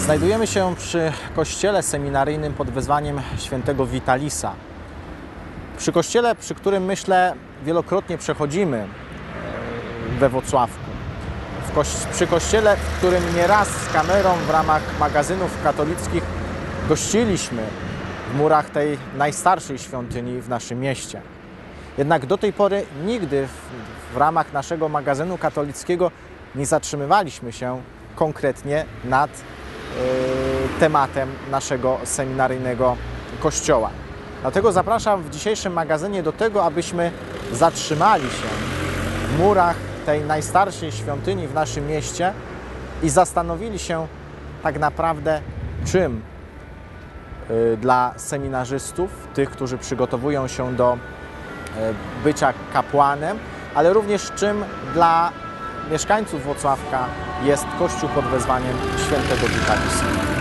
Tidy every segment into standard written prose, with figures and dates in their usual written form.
Znajdujemy się przy kościele seminaryjnym pod wezwaniem świętego Witalisa. Przy kościele, przy którym, myślę, wielokrotnie przechodzimy we Włocławku. Przy kościele, w którym nieraz z kamerą w ramach magazynów katolickich gościliśmy w murach tej najstarszej świątyni w naszym mieście. Jednak do tej pory nigdy w ramach naszego magazynu katolickiego nie zatrzymywaliśmy się konkretnie nad tematem naszego seminaryjnego kościoła. Dlatego zapraszam w dzisiejszym magazynie do tego, abyśmy zatrzymali się w murach tej najstarszej świątyni w naszym mieście i zastanowili się tak naprawdę, czym dla seminarzystów, tych, którzy przygotowują się do bycia kapłanem, ale również czym dla mieszkańców Włocławka jest Kościół pod wezwaniem świętego Witalisa.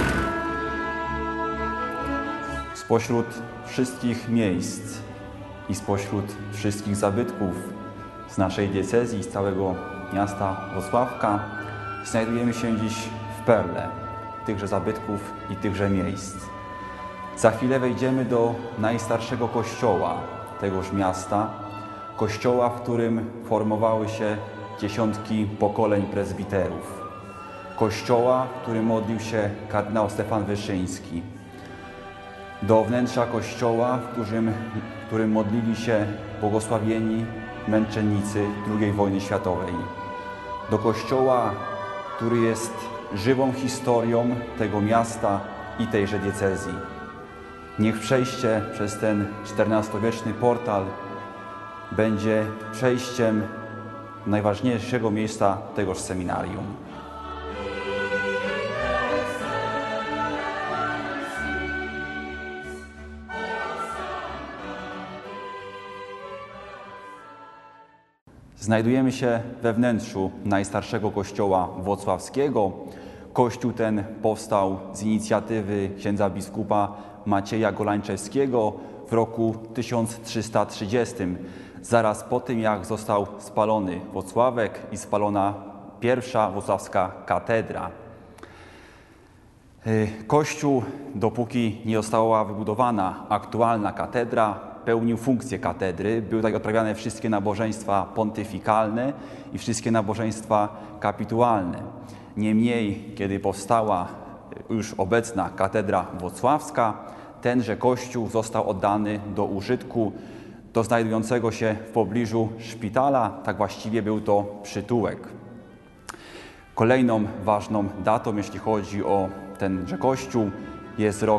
Spośród wszystkich miejsc i spośród wszystkich zabytków z naszej diecezji, z całego miasta Włocławka, znajdujemy się dziś w perle tychże zabytków i tychże miejsc. Za chwilę wejdziemy do najstarszego kościoła tegoż miasta, kościoła, w którym formowały się dziesiątki pokoleń prezbiterów, kościoła, w którym modlił się kardynał Stefan Wyszyński, do wnętrza kościoła, w którym modlili się błogosławieni męczennicy II wojny światowej, do kościoła, który jest żywą historią tego miasta i tejże diecezji. Niech przejście przez ten XIV-wieczny portal będzie przejściem najważniejszego miejsca tegoż seminarium. Znajdujemy się we wnętrzu najstarszego kościoła włocławskiego. Kościół ten powstał z inicjatywy księdza biskupa Macieja Golańczewskiego w roku 1330, zaraz po tym, jak został spalony Włocławek i spalona pierwsza włocławska katedra. Kościół, dopóki nie została wybudowana aktualna katedra, pełnił funkcję katedry. Były tak odprawiane wszystkie nabożeństwa pontyfikalne i wszystkie nabożeństwa kapitualne. Niemniej, kiedy powstała już obecna katedra włocławska, tenże kościół został oddany do użytku do znajdującego się w pobliżu szpitala, tak właściwie był to przytułek. Kolejną ważną datą, jeśli chodzi o tenże kościół, jest rok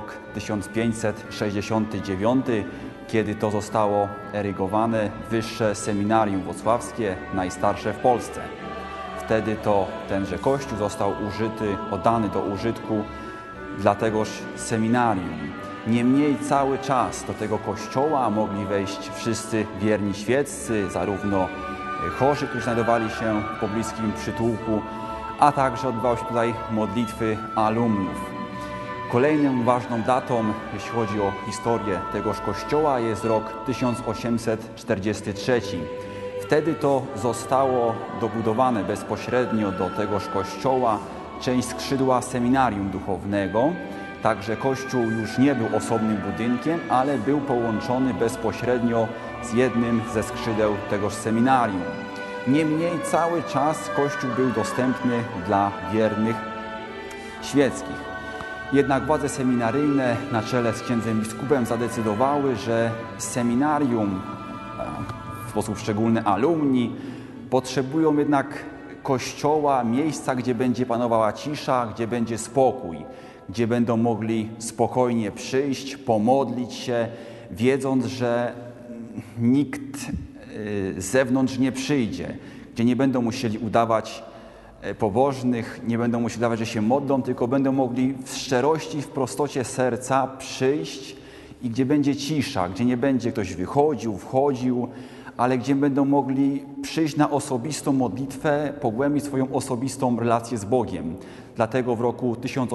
1569, kiedy to zostało erygowane Wyższe Seminarium Włocławskie, najstarsze w Polsce. Wtedy to tenże kościół został oddany do użytku dla tegoż seminarium. Niemniej cały czas do tego kościoła mogli wejść wszyscy wierni świeccy, zarówno chorzy, którzy znajdowali się w pobliskim przytułku, a także odbywały się tutaj modlitwy alumnów. Kolejną ważną datą, jeśli chodzi o historię tegoż kościoła, jest rok 1843. Wtedy to zostało dobudowane bezpośrednio do tegoż kościoła część skrzydła seminarium duchownego. Także kościół już nie był osobnym budynkiem, ale był połączony bezpośrednio z jednym ze skrzydeł tegoż seminarium. Niemniej cały czas kościół był dostępny dla wiernych świeckich. Jednak władze seminaryjne na czele z księdzem biskupem zadecydowały, że seminarium, w sposób szczególny alumni, potrzebują jednak kościoła, miejsca, gdzie będzie panowała cisza, gdzie będzie spokój, gdzie będą mogli spokojnie przyjść, pomodlić się, wiedząc, że nikt z zewnątrz nie przyjdzie, gdzie nie będą musieli udawać pobożnych, nie będą musieli udawać, że się modlą, tylko będą mogli w szczerości, w prostocie serca przyjść i gdzie będzie cisza, gdzie nie będzie ktoś wychodził, wchodził, ale gdzie będą mogli przyjść na osobistą modlitwę, pogłębić swoją osobistą relację z Bogiem. Dlatego w roku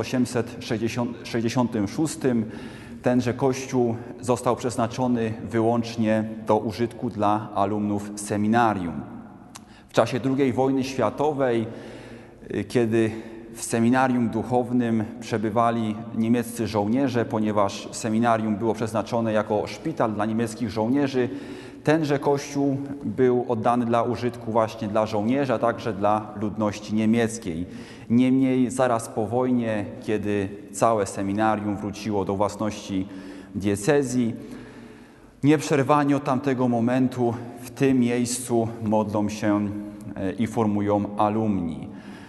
1866 tenże kościół został przeznaczony wyłącznie do użytku dla alumnów seminarium. W czasie II wojny światowej, kiedy w seminarium duchownym przebywali niemieccy żołnierze, ponieważ seminarium było przeznaczone jako szpital dla niemieckich żołnierzy. Tenże kościół był oddany dla użytku właśnie dla żołnierzy, a także dla ludności niemieckiej. Niemniej zaraz po wojnie, kiedy całe seminarium wróciło do własności diecezji, nieprzerwanie od tamtego momentu w tym miejscu modlą się i formują alumni.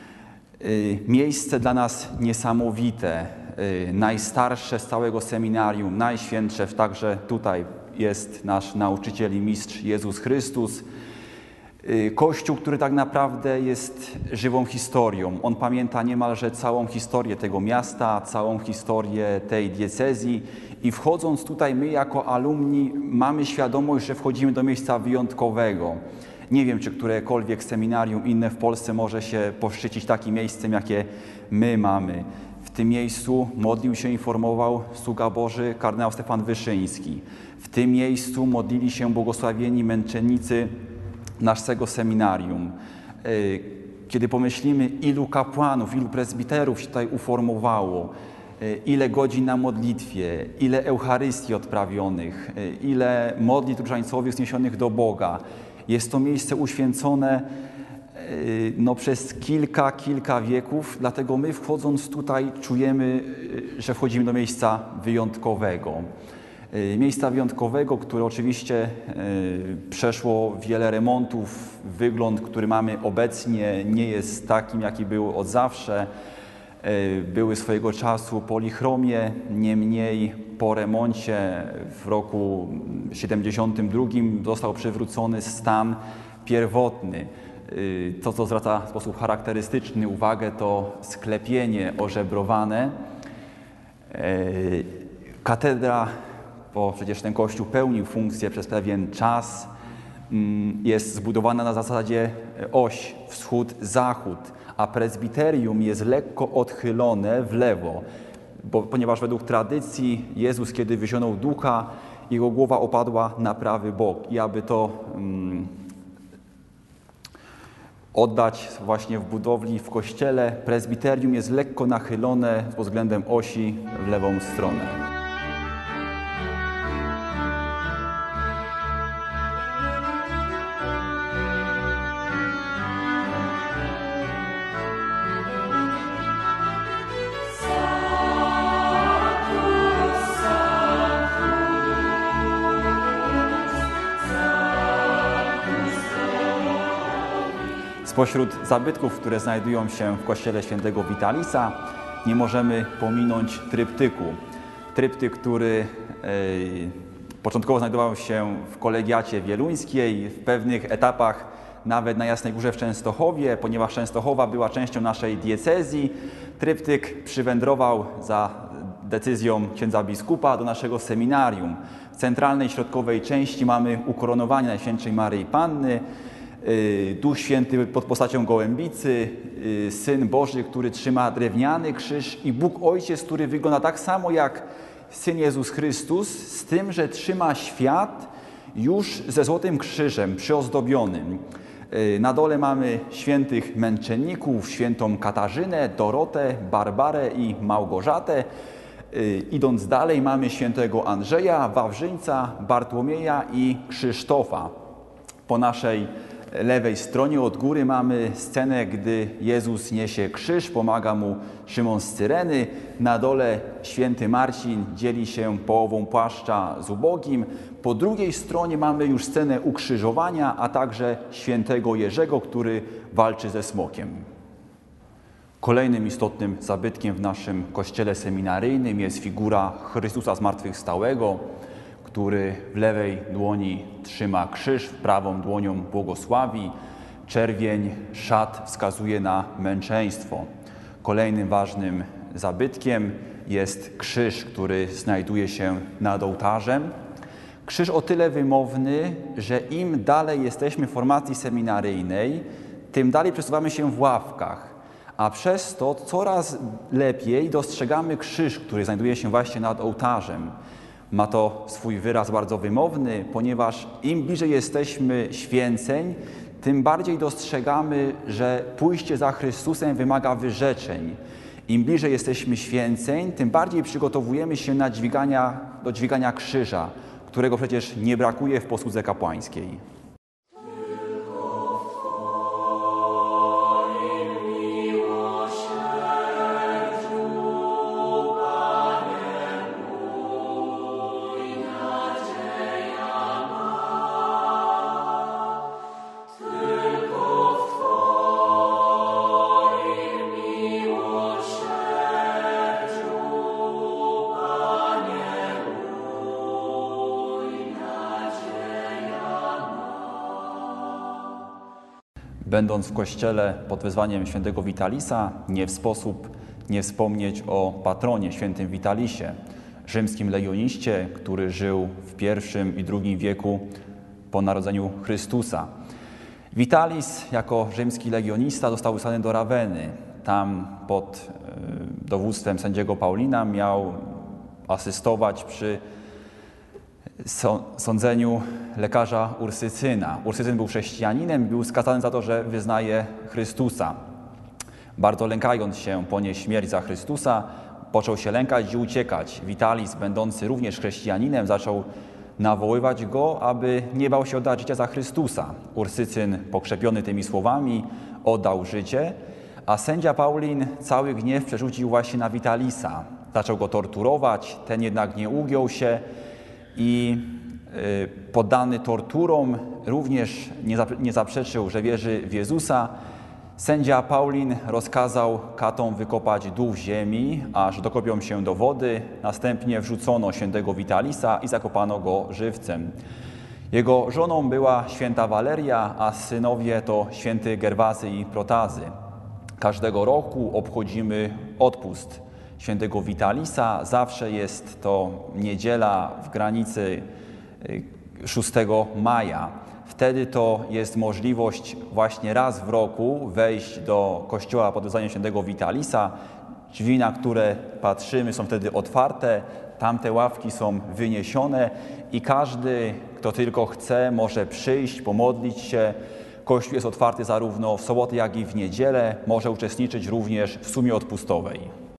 Miejsce dla nas niesamowite, najstarsze z całego seminarium, najświętsze, także tutaj jest nasz nauczyciel i mistrz Jezus Chrystus. Kościół, który tak naprawdę jest żywą historią. On pamięta niemalże całą historię tego miasta, całą historię tej diecezji i wchodząc tutaj my jako alumni mamy świadomość, że wchodzimy do miejsca wyjątkowego. Nie wiem, czy którekolwiek seminarium inne w Polsce może się poszczycić takim miejscem, jakie my mamy. W tym miejscu modlił się i informował sługa Boży kardynał Stefan Wyszyński. W tym miejscu modlili się błogosławieni męczennicy naszego seminarium. Kiedy pomyślimy, ilu kapłanów, ilu prezbiterów się tutaj uformowało, ile godzin na modlitwie, ile Eucharystii odprawionych, ile modlitw różańcowych zniesionych do Boga. Jest to miejsce uświęcone przez kilka wieków, dlatego my wchodząc tutaj czujemy, że wchodzimy do miejsca wyjątkowego. Miejsca wyjątkowego, które oczywiście przeszło wiele remontów. Wygląd, który mamy obecnie, nie jest takim, jaki był od zawsze. Były swojego czasu polichromie, niemniej po remoncie w roku 72 został przywrócony stan pierwotny. To, co zwraca w sposób charakterystyczny uwagę, to sklepienie ożebrowane. Katedra, bo przecież ten kościół pełnił funkcję przez pewien czas, jest zbudowana na zasadzie oś wschód-zachód, a prezbiterium jest lekko odchylone w lewo, ponieważ według tradycji Jezus, kiedy wyzionął ducha, jego głowa opadła na prawy bok i aby to oddać właśnie w budowli, w kościele, prezbiterium jest lekko nachylone pod względem osi w lewą stronę. Spośród zabytków, które znajdują się w kościele świętego Vitalisa, nie możemy pominąć tryptyku. Tryptyk, który początkowo znajdował się w kolegiacie wieluńskiej, w pewnych etapach nawet na Jasnej Górze w Częstochowie, ponieważ Częstochowa była częścią naszej diecezji. Tryptyk przywędrował za decyzją księdza biskupa do naszego seminarium. W centralnej, środkowej części mamy ukoronowanie Najświętszej Maryi Panny, Duch Święty pod postacią gołębicy, Syn Boży, który trzyma drewniany krzyż i Bóg Ojciec, który wygląda tak samo jak Syn Jezus Chrystus, z tym, że trzyma świat już ze złotym krzyżem przyozdobionym. Na dole mamy świętych męczenników, świętą Katarzynę, Dorotę, Barbarę i Małgorzatę. Idąc dalej mamy świętego Andrzeja, Wawrzyńca, Bartłomieja i Krzysztofa. Po naszej lewej stronie od góry mamy scenę, gdy Jezus niesie krzyż, pomaga mu Szymon z Cyreny. Na dole święty Marcin dzieli się połową płaszcza z ubogim. Po drugiej stronie mamy już scenę ukrzyżowania, a także świętego Jerzego, który walczy ze smokiem. Kolejnym istotnym zabytkiem w naszym kościele seminaryjnym jest figura Chrystusa Zmartwychwstałego, który w lewej dłoni trzyma krzyż, prawą dłonią błogosławi. Czerwień szat wskazuje na męczeństwo. Kolejnym ważnym zabytkiem jest krzyż, który znajduje się nad ołtarzem. Krzyż o tyle wymowny, że im dalej jesteśmy w formacji seminaryjnej, tym dalej przesuwamy się w ławkach, a przez to coraz lepiej dostrzegamy krzyż, który znajduje się właśnie nad ołtarzem. Ma to swój wyraz bardzo wymowny, ponieważ im bliżej jesteśmy święceń, tym bardziej dostrzegamy, że pójście za Chrystusem wymaga wyrzeczeń. Im bliżej jesteśmy święceń, tym bardziej przygotowujemy się do dźwigania krzyża, którego przecież nie brakuje w posłudze kapłańskiej. Będąc w kościele pod wezwaniem świętego Witalisa, nie w sposób nie wspomnieć o patronie świętym Witalisie, rzymskim legioniście, który żył w I i II wieku po narodzeniu Chrystusa. Witalis jako rzymski legionista został wysłany do Raweny. Tam pod dowództwem sędziego Paulina miał asystować przy sądzeniu lekarza Ursycyna. Ursycyn był chrześcijaninem i był skazany za to, że wyznaje Chrystusa. Bardzo lękając się ponieść śmierć za Chrystusa, począł się lękać i uciekać. Witalis, będący również chrześcijaninem, zaczął nawoływać go, aby nie bał się oddać życia za Chrystusa. Ursycyn, pokrzepiony tymi słowami, oddał życie, a sędzia Paulin cały gniew przerzucił właśnie na Witalisa. Zaczął go torturować, ten jednak nie ugiął się i poddany torturom również nie zaprzeczył, że wierzy w Jezusa. Sędzia Paulin rozkazał katom wykopać dół w ziemi, aż dokopią się do wody. Następnie wrzucono świętego Witalisa i zakopano go żywcem. Jego żoną była święta Waleria, a synowie to święty Gerwazy i Protazy. Każdego roku obchodzimy odpust świętego Witalisa. Zawsze jest to niedziela w granicy 6 maja. Wtedy to jest możliwość właśnie raz w roku wejść do kościoła pod wezwaniem świętego Witalisa. Drzwi, na które patrzymy, są wtedy otwarte, tamte ławki są wyniesione i każdy, kto tylko chce, może przyjść, pomodlić się. Kościół jest otwarty zarówno w sobotę, jak i w niedzielę. Może uczestniczyć również w sumie odpustowej.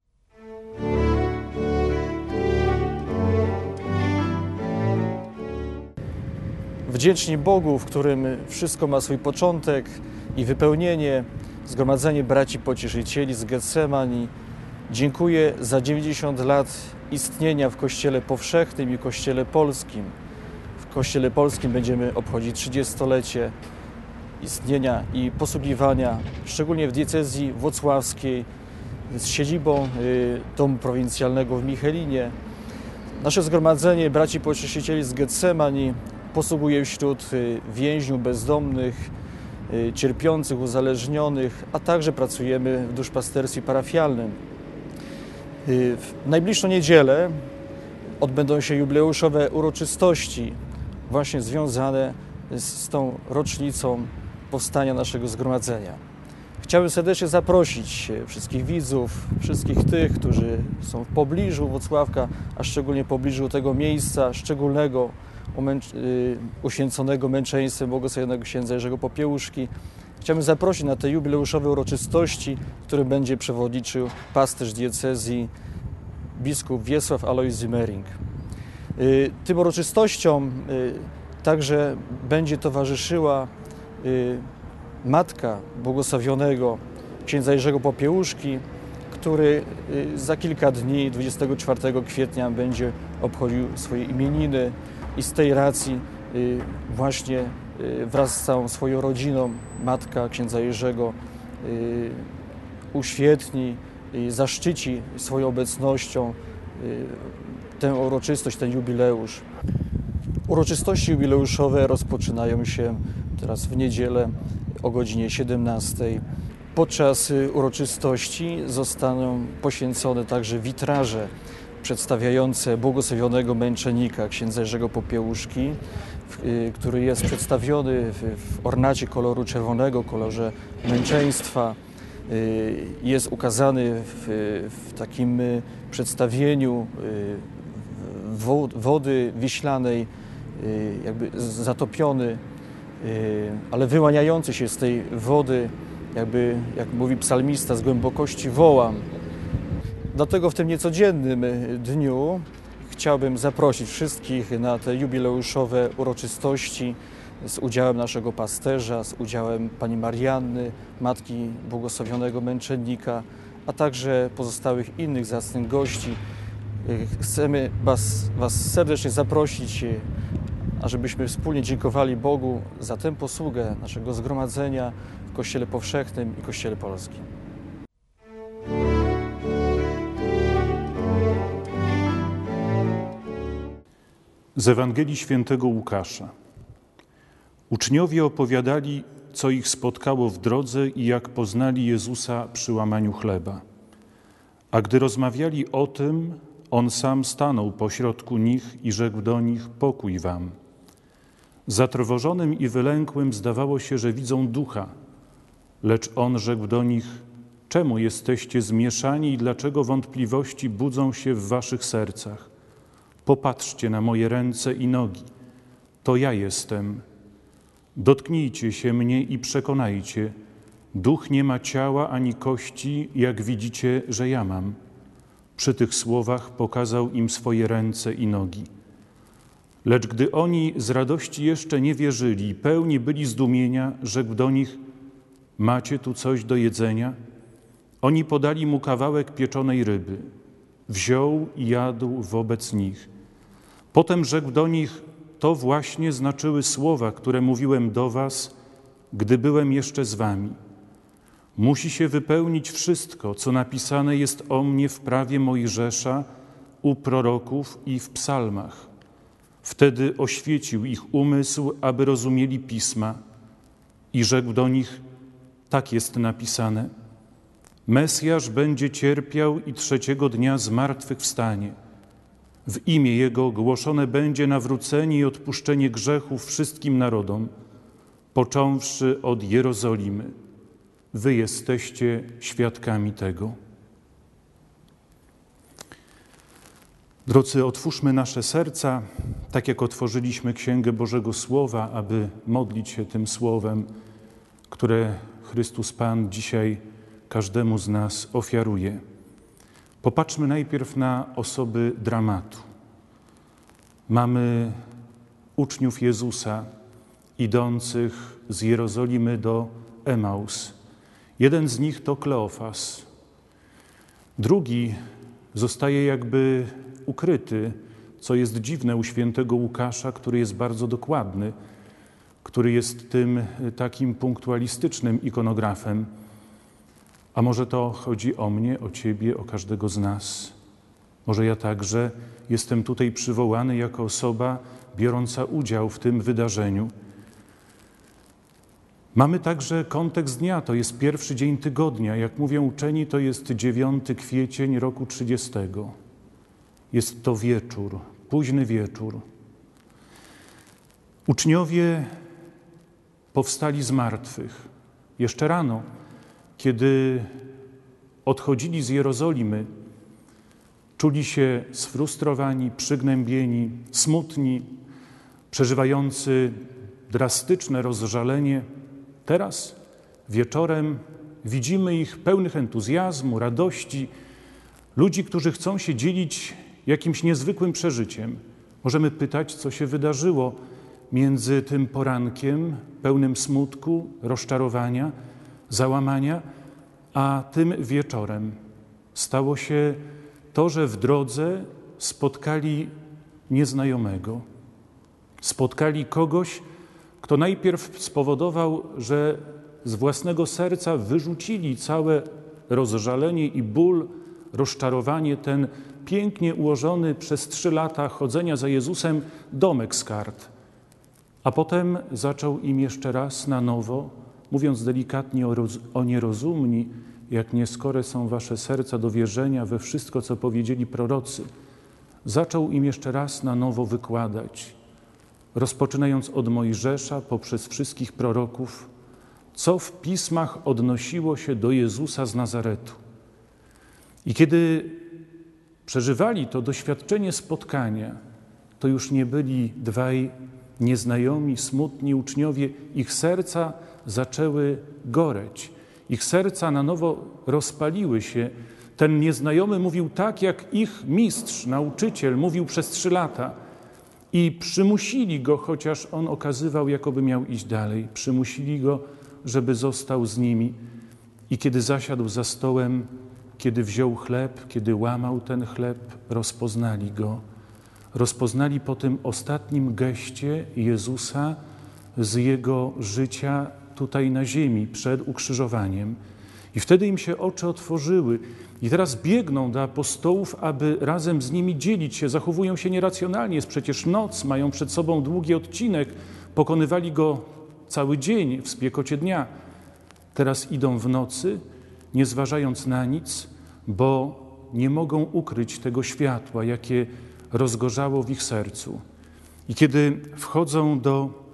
Wdzięczni Bogu, w którym wszystko ma swój początek i wypełnienie, zgromadzenie braci pocieszycieli z Getsemani, dziękuję za 90 lat istnienia w Kościele Powszechnym i Kościele Polskim. W Kościele Polskim będziemy obchodzić 30-lecie istnienia i posługiwania, szczególnie w diecezji włocławskiej, z siedzibą Domu Prowincjalnego w Michelinie. Nasze zgromadzenie braci pocieszycieli z Getsemani posługuje wśród więźniów bezdomnych, cierpiących, uzależnionych, a także pracujemy w duszpasterstwie parafialnym. W najbliższą niedzielę odbędą się jubileuszowe uroczystości właśnie związane z tą rocznicą powstania naszego zgromadzenia. Chciałbym serdecznie zaprosić wszystkich widzów, wszystkich tych, którzy są w pobliżu Włocławka, a szczególnie w pobliżu tego miejsca szczególnego, uświęconego męczeństwem błogosławionego księdza Jerzego Popiełuszki. Chciałbym zaprosić na te jubileuszowe uroczystości, które będzie przewodniczył pasterz diecezji biskup Wiesław Alojz Ziemering. Tym uroczystościom także będzie towarzyszyła matka błogosławionego księdza Jerzego Popiełuszki, który za kilka dni, 24 kwietnia, będzie obchodził swoje imieniny i z tej racji właśnie wraz z całą swoją rodziną matka księdza Jerzego uświetni i zaszczyci swoją obecnością tę uroczystość, ten jubileusz. Uroczystości jubileuszowe rozpoczynają się teraz w niedzielę o godzinie 17. Podczas uroczystości zostaną poświęcone także witraże przedstawiające błogosławionego męczennika księdza Jerzego Popiełuszki, który jest przedstawiony w ornacie koloru czerwonego, kolorze męczeństwa. Jest ukazany w takim przedstawieniu wody wiślanej, jakby zatopiony ale wyłaniający się z tej wody, jakby, jak mówi psalmista, z głębokości wołam. Dlatego w tym niecodziennym dniu chciałbym zaprosić wszystkich na te jubileuszowe uroczystości z udziałem naszego pasterza, z udziałem pani Marianny, matki błogosławionego męczennika, a także pozostałych innych zacnych gości. Chcemy Was serdecznie zaprosić, ażebyśmy wspólnie dziękowali Bogu za tę posługę naszego zgromadzenia w Kościele Powszechnym i Kościele Polskim. Z Ewangelii Świętego Łukasza. Uczniowie opowiadali, co ich spotkało w drodze i jak poznali Jezusa przy łamaniu chleba. A gdy rozmawiali o tym, On sam stanął pośrodku nich i rzekł do nich: pokój wam. Zatrwożonym i wylękłym zdawało się, że widzą ducha. Lecz On rzekł do nich: czemu jesteście zmieszani i dlaczego wątpliwości budzą się w waszych sercach? Popatrzcie na moje ręce i nogi. To ja jestem. Dotknijcie się mnie i przekonajcie. Duch nie ma ciała ani kości, jak widzicie, że ja mam. Przy tych słowach pokazał im swoje ręce i nogi. Lecz gdy oni z radości jeszcze nie wierzyli i pełni byli zdumienia, rzekł do nich: macie tu coś do jedzenia? Oni podali mu kawałek pieczonej ryby. Wziął i jadł wobec nich. Potem rzekł do nich: to właśnie znaczyły słowa, które mówiłem do was, gdy byłem jeszcze z wami. Musi się wypełnić wszystko, co napisane jest o mnie w prawie Mojżesza, u proroków i w psalmach. Wtedy oświecił ich umysł, aby rozumieli Pisma i rzekł do nich: tak jest napisane. Mesjasz będzie cierpiał i 3. dnia zmartwychwstanie. W imię Jego głoszone będzie nawrócenie i odpuszczenie grzechów wszystkim narodom, począwszy od Jerozolimy. Wy jesteście świadkami tego. Drodzy, otwórzmy nasze serca, tak jak otworzyliśmy Księgę Bożego Słowa, aby modlić się tym Słowem, które Chrystus Pan dzisiaj każdemu z nas ofiaruje. Popatrzmy najpierw na osoby dramatu. Mamy uczniów Jezusa idących z Jerozolimy do Emaus. Jeden z nich to Kleofas. Drugi zostaje jakby ukryty, co jest dziwne u świętego Łukasza, który jest bardzo dokładny, który jest tym takim punktualistycznym ikonografem. A może to chodzi o mnie, o Ciebie, o każdego z nas. Może ja także jestem tutaj przywołany jako osoba biorąca udział w tym wydarzeniu. Mamy także kontekst dnia, to jest pierwszy dzień tygodnia. Jak mówią uczeni, to jest 9 kwiecień roku 30. Jest to wieczór, późny wieczór. Uczniowie powstali z martwych. Jeszcze rano, kiedy odchodzili z Jerozolimy, czuli się sfrustrowani, przygnębieni, smutni, przeżywający drastyczne rozżalenie. Teraz, wieczorem, widzimy ich pełnych entuzjazmu, radości, ludzi, którzy chcą się dzielić jakimś niezwykłym przeżyciem. Możemy pytać, co się wydarzyło między tym porankiem pełnym smutku, rozczarowania, załamania, a tym wieczorem. Stało się to, że w drodze spotkali nieznajomego. Spotkali kogoś, kto najpierw spowodował, że z własnego serca wyrzucili całe rozżalenie i ból, rozczarowanie, ten pięknie ułożony przez 3 lata chodzenia za Jezusem domek z kart. A potem zaczął im jeszcze raz na nowo, mówiąc delikatnie o nierozumni, jak nieskore są wasze serca do wierzenia we wszystko, co powiedzieli prorocy. Zaczął im jeszcze raz na nowo wykładać, rozpoczynając od Mojżesza poprzez wszystkich proroków, co w pismach odnosiło się do Jezusa z Nazaretu. I kiedy przeżywali to doświadczenie spotkania, to już nie byli 2 nieznajomi, smutni uczniowie, ich serca zaczęły goreć. Ich serca na nowo rozpaliły się. Ten nieznajomy mówił tak, jak ich mistrz, nauczyciel mówił przez 3 lata. I przymusili go, chociaż on okazywał, jakoby miał iść dalej. Przymusili go, żeby został z nimi. I kiedy zasiadł za stołem, kiedy wziął chleb, kiedy łamał ten chleb, rozpoznali go. Rozpoznali po tym ostatnim geście Jezusa z Jego życia tutaj na ziemi, przed ukrzyżowaniem. I wtedy im się oczy otworzyły. I teraz biegną do apostołów, aby razem z nimi dzielić się. Zachowują się nieracjonalnie. Jest przecież noc, mają przed sobą długi odcinek. Pokonywali go cały dzień w spiekocie dnia. Teraz idą w nocy, nie zważając na nic, bo nie mogą ukryć tego światła, jakie rozgorzało w ich sercu. I kiedy wchodzą do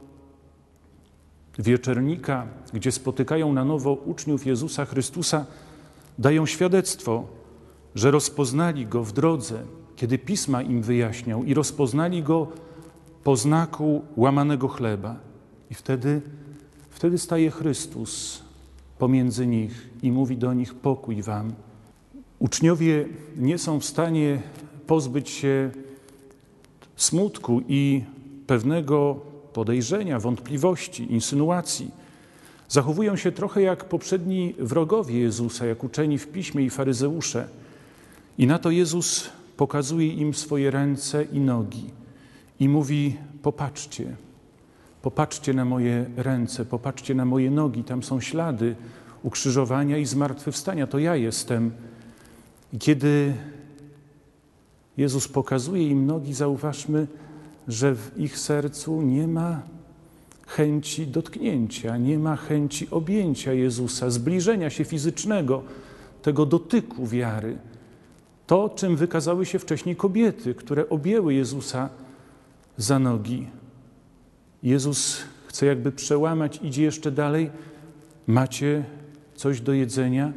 wieczernika, gdzie spotykają na nowo uczniów Jezusa Chrystusa, dają świadectwo, że rozpoznali Go w drodze, kiedy Pisma im wyjaśniał i rozpoznali Go po znaku łamanego chleba. I wtedy staje Chrystus pomiędzy nich i mówi do nich: pokój wam. Uczniowie nie są w stanie pozbyć się smutku i pewnego podejrzenia, wątpliwości, insynuacji. Zachowują się trochę jak poprzedni wrogowie Jezusa, jak uczeni w Piśmie i faryzeusze. I na to Jezus pokazuje im swoje ręce i nogi i mówi: popatrzcie na moje ręce, popatrzcie na moje nogi, tam są ślady ukrzyżowania i zmartwychwstania, to ja jestem. I kiedy Jezus pokazuje im nogi, zauważmy, że w ich sercu nie ma chęci dotknięcia, nie ma chęci objęcia Jezusa, zbliżenia się fizycznego, tego dotyku wiary. To, czym wykazały się wcześniej kobiety, które objęły Jezusa za nogi. Jezus chce jakby przełamać, idzie jeszcze dalej. Macie coś do jedzenia?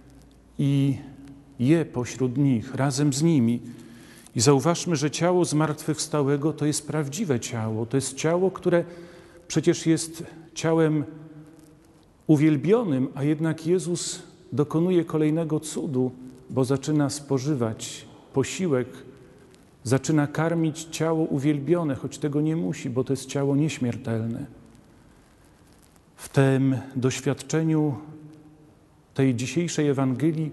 I je pośród nich, razem z nimi. I zauważmy, że ciało zmartwychwstałego to jest prawdziwe ciało. To jest ciało, które przecież jest ciałem uwielbionym, a jednak Jezus dokonuje kolejnego cudu, bo zaczyna spożywać posiłek, zaczyna karmić ciało uwielbione, choć tego nie musi, bo to jest ciało nieśmiertelne. W tym doświadczeniu tej dzisiejszej Ewangelii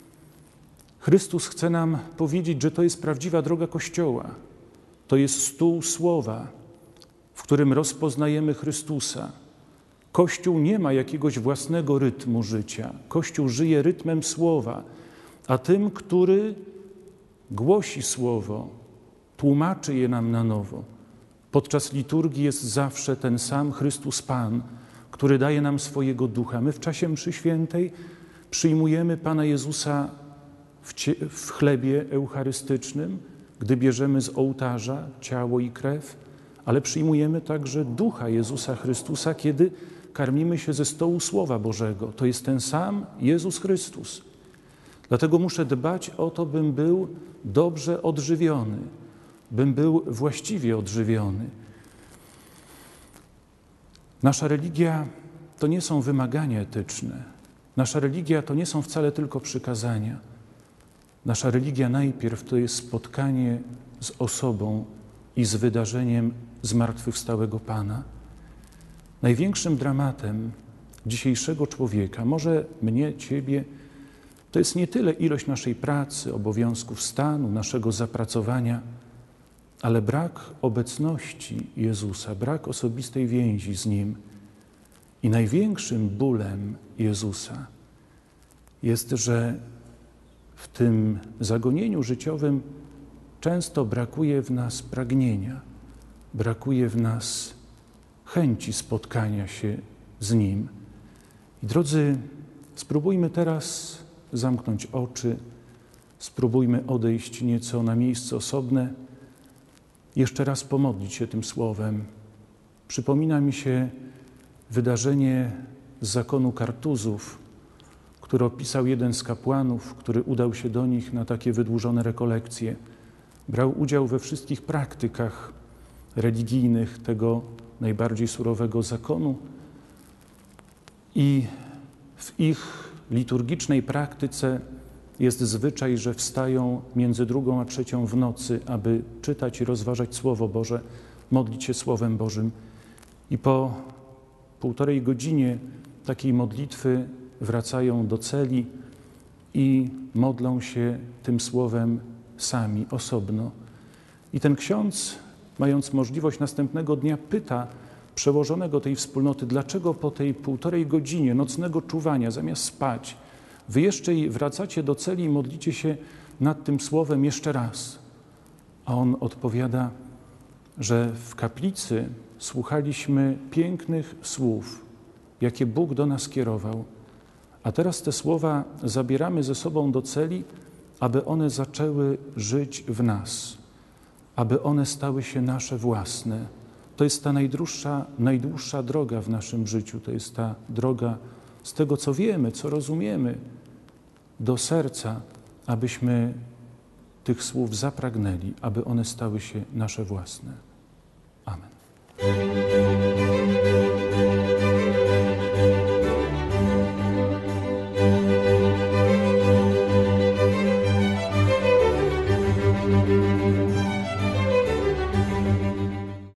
Chrystus chce nam powiedzieć, że to jest prawdziwa droga Kościoła. To jest stół słowa, w którym rozpoznajemy Chrystusa. Kościół nie ma jakiegoś własnego rytmu życia. Kościół żyje rytmem słowa, a tym, który głosi słowo, tłumaczy je nam na nowo. Podczas liturgii jest zawsze ten sam Chrystus Pan, który daje nam swojego ducha. My w czasie mszy świętej przyjmujemy Pana Jezusa w chlebie eucharystycznym, gdy bierzemy z ołtarza ciało i krew, ale przyjmujemy także ducha Jezusa Chrystusa, kiedy karmimy się ze stołu Słowa Bożego. To jest ten sam Jezus Chrystus. Dlatego muszę dbać o to, bym był dobrze odżywiony, bym był właściwie odżywiony. Nasza religia to nie są wymagania etyczne. Nasza religia to nie są wcale tylko przykazania. Nasza religia najpierw to jest spotkanie z osobą i z wydarzeniem zmartwychwstałego Pana. Największym dramatem dzisiejszego człowieka, może mnie, ciebie, to jest nie tyle ilość naszej pracy, obowiązków stanu, naszego zapracowania, ale brak obecności Jezusa, brak osobistej więzi z Nim. I największym bólem Jezusa jest, że w tym zagonieniu życiowym często brakuje w nas pragnienia, brakuje w nas chęci spotkania się z Nim. I drodzy, spróbujmy teraz zamknąć oczy, spróbujmy odejść nieco na miejsce osobne, jeszcze raz pomodlić się tym słowem. Przypomina mi się wydarzenie z zakonu Kartuzów, które opisał jeden z kapłanów, który udał się do nich na takie wydłużone rekolekcje. Brał udział we wszystkich praktykach religijnych tego najbardziej surowego zakonu i w ich liturgicznej praktyce jest zwyczaj, że wstają między 2 a 3 w nocy, aby czytać i rozważać Słowo Boże, modlić się Słowem Bożym. I po 1,5 godzinie takiej modlitwy wracają do celi i modlą się tym Słowem sami, osobno. I ten ksiądz, mając możliwość następnego dnia, pyta przełożonego tej wspólnoty, dlaczego po tej 1,5 godzinie nocnego czuwania, zamiast spać, wy jeszcze wracacie do celi i modlicie się nad tym Słowem jeszcze raz. A on odpowiada, że w kaplicy słuchaliśmy pięknych słów, jakie Bóg do nas kierował, a teraz te słowa zabieramy ze sobą do celi, aby one zaczęły żyć w nas, aby one stały się nasze własne. To jest ta najdłuższa droga w naszym życiu, to jest ta droga z tego, co wiemy, co rozumiemy, do serca, abyśmy tych słów zapragnęli, aby one stały się nasze własne. Amen.